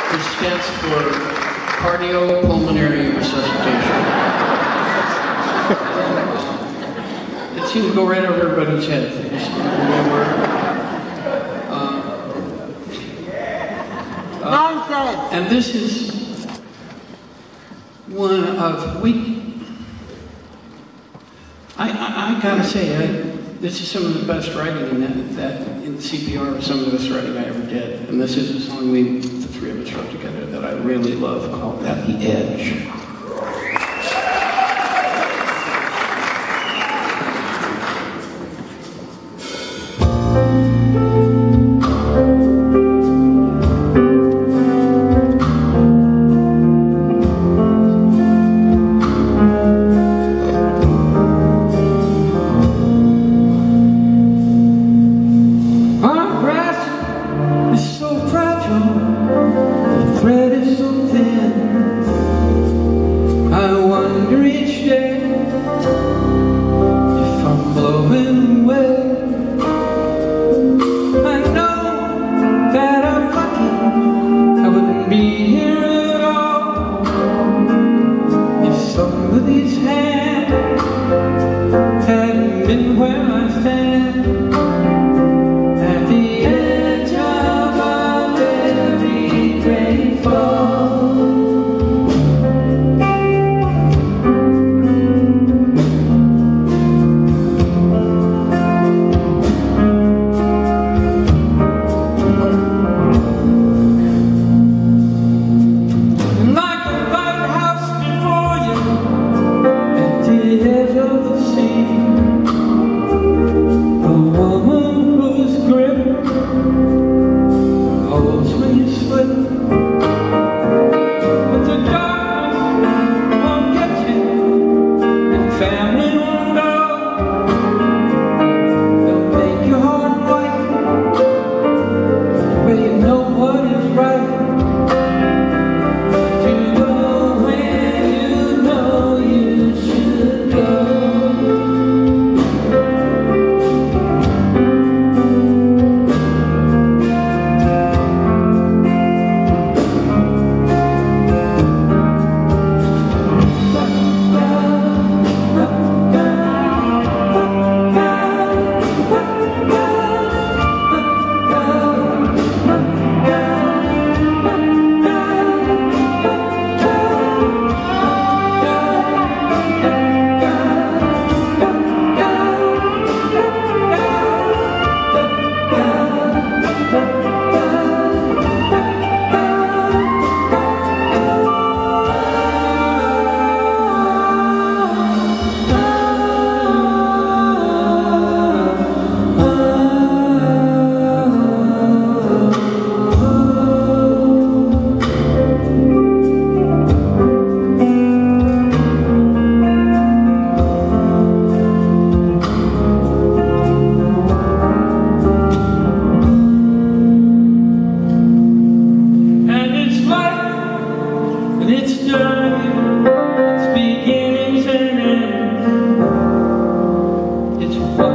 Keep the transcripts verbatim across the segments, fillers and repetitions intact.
which stands for cardiopulmonary resuscitation. It seemed to go right over everybody's head. They just remember. Uh, uh, Nonsense! and this is one of we. I, I, I gotta say, I, this is some of the best writing in that, that in C P R, some of the best writing I ever did. And this is a song we, the three of us wrote together that I really love called At the Edge.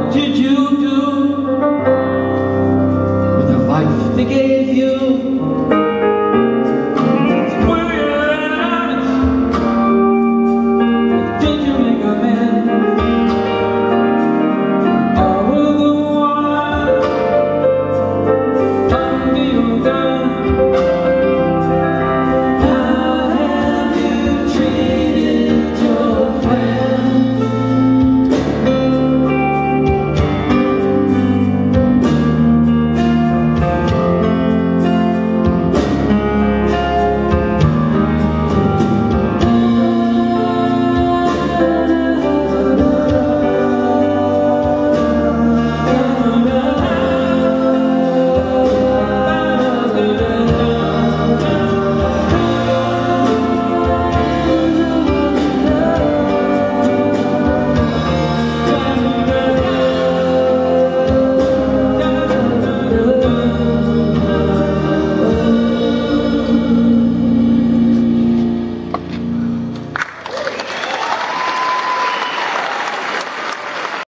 They gave you